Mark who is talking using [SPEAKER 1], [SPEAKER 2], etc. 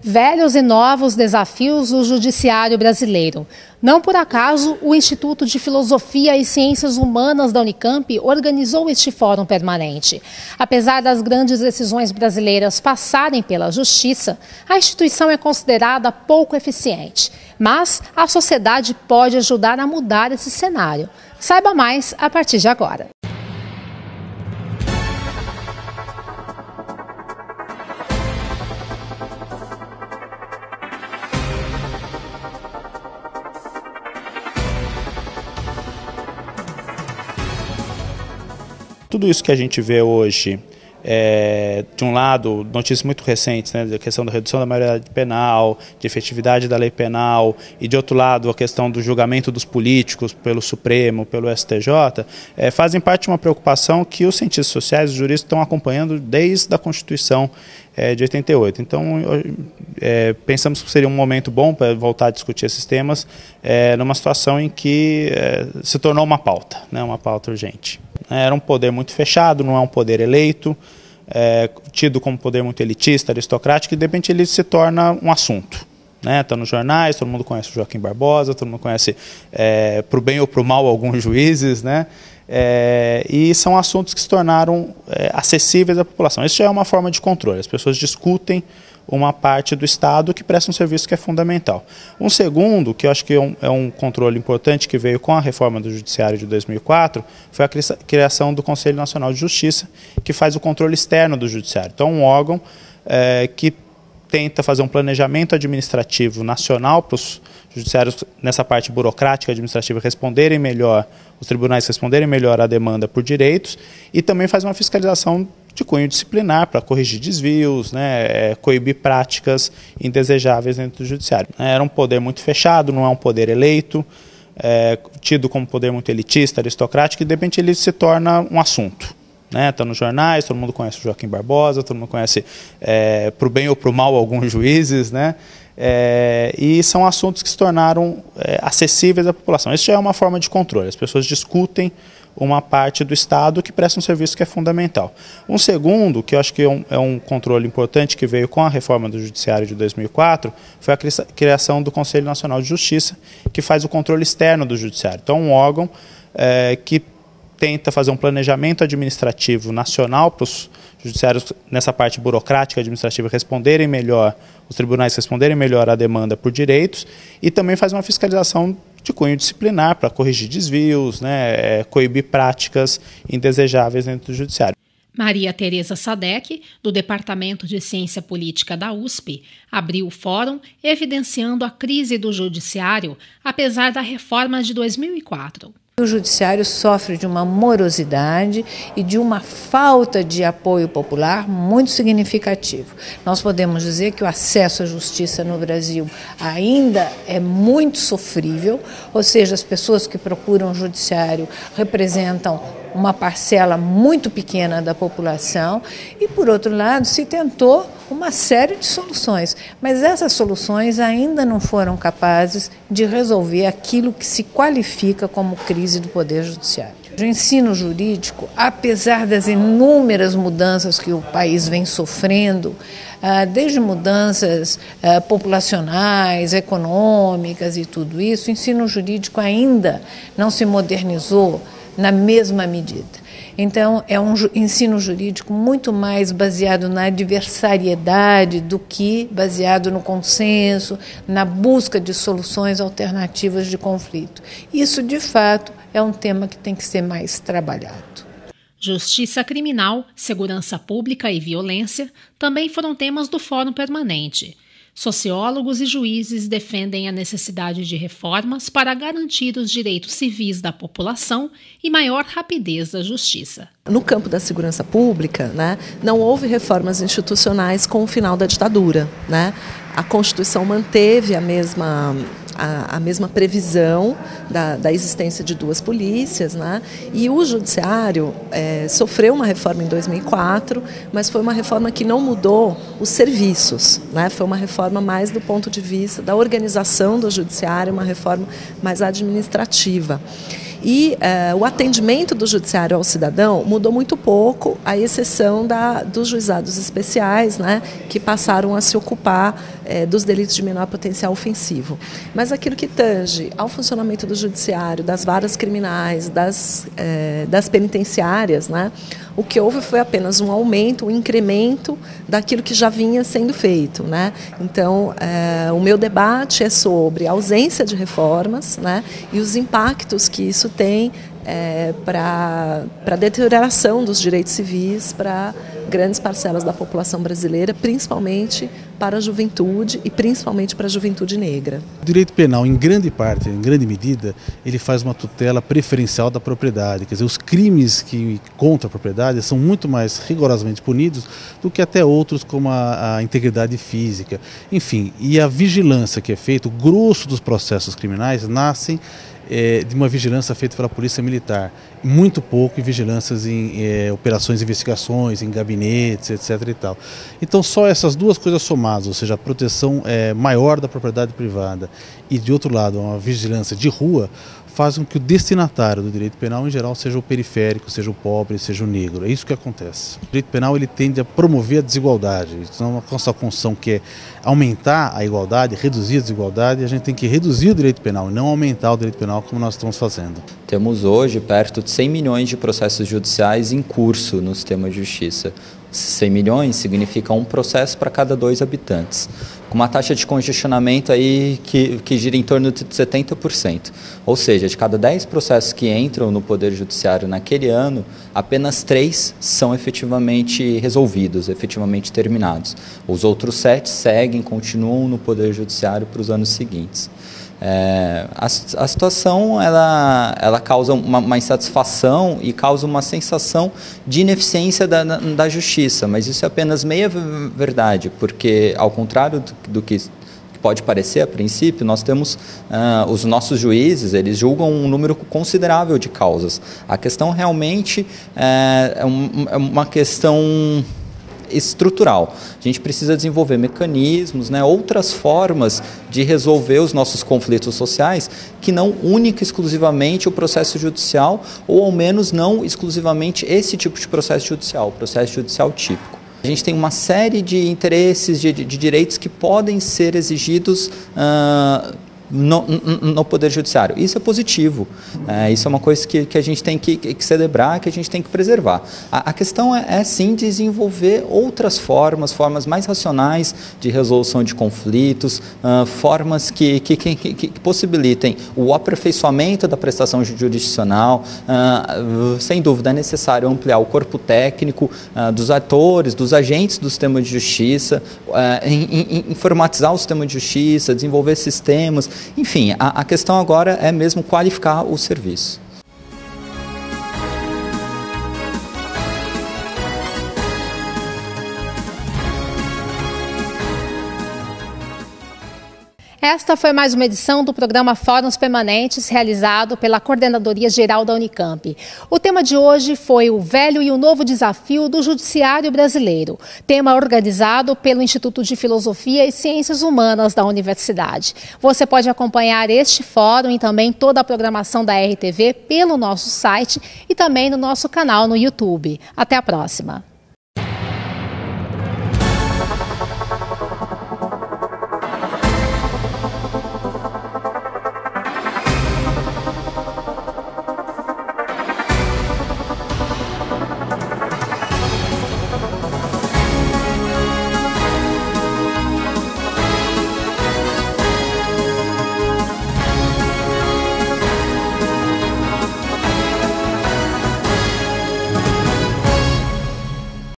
[SPEAKER 1] Velhos e novos desafios do judiciário brasileiro. Não por acaso, o Instituto de Filosofia e Ciências Humanas da Unicamp organizou este fórum permanente. Apesar das grandes decisões brasileiras passarem pela justiça, a instituição é considerada pouco eficiente. Mas a sociedade pode ajudar a mudar esse cenário. Saiba mais a partir de agora.
[SPEAKER 2] Tudo isso que a gente vê hoje, de um lado, notícias muito recentes, né, da questão da redução da maioridade penal, de efetividade da lei penal, e de outro lado, a questão do julgamento dos políticos pelo Supremo, pelo STJ, fazem parte de uma preocupação que os cientistas sociais e os juristas estão acompanhando desde a Constituição de 88. Então, pensamos que seria um momento bom para voltar a discutir esses temas numa situação em que se tornou uma pauta, né, uma pauta urgente. Era um poder muito fechado, não é um poder eleito, tido como poder muito elitista, aristocrático, e de repente ele se torna um assunto. Está nos jornais, todo mundo conhece o Joaquim Barbosa, todo mundo conhece, para o bem ou para o mal, alguns juízes, né? E são assuntos que se tornaram acessíveis à população. Isso já é uma forma de controle, as pessoas discutem uma parte do Estado que presta um serviço que é fundamental. Um segundo, que eu acho que é um controle importante que veio com a reforma do Judiciário de 2004, foi a criação do Conselho Nacional de Justiça, que faz o controle externo do Judiciário. Então, um órgão que tenta fazer um planejamento administrativo nacional para os judiciários, nessa parte burocrática administrativa, responderem melhor, os tribunais responderem melhor à demanda por direitos, e também faz uma fiscalização de cunho disciplinar para corrigir desvios, né, coibir práticas indesejáveis dentro do judiciário. Era um poder muito fechado, não é um poder eleito, tido como poder muito elitista, aristocrático, e de repente ele se torna um assunto. Está nos jornais, todo mundo conhece o Joaquim Barbosa, todo mundo conhece, para o bem ou para o mal, alguns juízes, né? E são assuntos que se tornaram acessíveis à população. Isso já é uma forma de controle, as pessoas discutem uma parte do Estado que presta um serviço que é fundamental. Um segundo, que eu acho que é um controle importante que veio com a reforma do Judiciário de 2004, foi a criação do Conselho Nacional de Justiça, que faz o controle externo do Judiciário. Então, um órgão que tenta fazer um planejamento administrativo nacional para os judiciários, nessa parte burocrática administrativa, responderem melhor, os tribunais responderem melhor à demanda por direitos, e também faz uma fiscalização de cunho disciplinar para corrigir desvios, né, coibir práticas indesejáveis dentro do judiciário.
[SPEAKER 1] Maria Tereza Sadek, do Departamento de Ciência Política da USP, abriu o fórum evidenciando a crise do judiciário, apesar da reforma de 2004.
[SPEAKER 3] O judiciário sofre de uma morosidade e de uma falta de apoio popular muito significativo. Nós podemos dizer que o acesso à justiça no Brasil ainda é muito sofrível, ou seja, as pessoas que procuram o judiciário representam uma parcela muito pequena da população e, por outro lado, se tentou uma série de soluções, mas essas soluções ainda não foram capazes de resolver aquilo que se qualifica como crise do Poder Judiciário. O ensino jurídico, apesar das inúmeras mudanças que o país vem sofrendo, desde mudanças populacionais, econômicas e tudo isso, o ensino jurídico ainda não se modernizou na mesma medida. Então, é um ensino jurídico muito mais baseado na adversariedade do que baseado no consenso, na busca de soluções alternativas de conflito. Isso, de fato, é um tema que tem que ser mais trabalhado.
[SPEAKER 1] Justiça criminal, segurança pública e violência também foram temas do Fórum Permanente. Sociólogos e juízes defendem a necessidade de reformas para garantir os direitos civis da população e maior rapidez da justiça.
[SPEAKER 4] No campo da segurança pública, não houve reformas institucionais com o final da ditadura. A Constituição manteve a mesma previsão da existência de duas polícias, e o Judiciário sofreu uma reforma em 2004, mas foi uma reforma que não mudou os serviços, foi uma reforma mais do ponto de vista da organização do Judiciário, uma reforma mais administrativa. E o atendimento do judiciário ao cidadão mudou muito pouco, à exceção dos juizados especiais, que passaram a se ocupar dos delitos de menor potencial ofensivo. Mas aquilo que tange ao funcionamento do judiciário, das varas criminais, das penitenciárias, né, o que houve foi apenas um aumento, um incremento daquilo que já vinha sendo feito, né? Então, o meu debate é sobre a ausência de reformas, né, e os impactos que isso tem para a deterioração dos direitos civis para grandes parcelas da população brasileira, principalmente para a juventude e principalmente para a juventude negra.
[SPEAKER 5] O direito penal, em grande parte, em grande medida, ele faz uma tutela preferencial da propriedade. Quer dizer, os crimes contra a propriedade são muito mais rigorosamente punidos do que até outros, como a integridade física. Enfim, e a vigilância que é feita, o grosso dos processos criminais nascem de uma vigilância feita pela Polícia Militar, muito pouco em vigilâncias em operações de investigações, em gabinetes, etc. e tal. Então só essas duas coisas somadas, ou seja, a proteção maior da propriedade privada e, de outro lado, uma vigilância de rua, fazem com que o destinatário do direito penal, em geral, seja o periférico, seja o pobre, seja o negro. É isso que acontece. O direito penal ele tende a promover a desigualdade. Então, uma constituição que é aumentar a igualdade, reduzir a desigualdade, a gente tem que reduzir o direito penal e não aumentar o direito penal como nós estamos fazendo.
[SPEAKER 6] Temos hoje perto de 100 milhões de processos judiciais em curso no sistema de justiça. 100 milhões significa um processo para cada 2 habitantes, com uma taxa de congestionamento aí que gira em torno de 70%. Ou seja, de cada 10 processos que entram no Poder Judiciário naquele ano, apenas 3 são efetivamente resolvidos, efetivamente terminados. Os outros 7 continuam no Poder Judiciário para os anos seguintes. A situação ela causa uma insatisfação e causa uma sensação de ineficiência da justiça, mas isso é apenas meia verdade, porque ao contrário do que pode parecer a princípio, nós temos os nossos juízes, eles julgam um número considerável de causas. A questão realmente é uma questão estrutural. A gente precisa desenvolver mecanismos, outras formas de resolver os nossos conflitos sociais que não única e exclusivamente o processo judicial ou ao menos não exclusivamente esse tipo de processo judicial, o processo judicial típico. A gente tem uma série de interesses, de direitos que podem ser exigidos no Poder Judiciário. Isso é positivo, isso é uma coisa que a gente tem que celebrar, que a gente tem que preservar. A questão é sim desenvolver outras formas mais racionais de resolução de conflitos, formas que possibilitem o aperfeiçoamento da prestação jurisdicional. Sem dúvida é necessário ampliar o corpo técnico dos atores, dos agentes do sistema de justiça, informatizar o sistema de justiça, desenvolver sistemas. Enfim, a questão agora é mesmo qualificar o serviço.
[SPEAKER 1] Esta foi mais uma edição do programa Fóruns Permanentes, realizado pela Coordenadoria Geral da Unicamp. O tema de hoje foi o velho e o novo desafio do judiciário brasileiro, tema organizado pelo Instituto de Filosofia e Ciências Humanas da Universidade. Você pode acompanhar este fórum e também toda a programação da RTV pelo nosso site e também no nosso canal no YouTube. Até a próxima!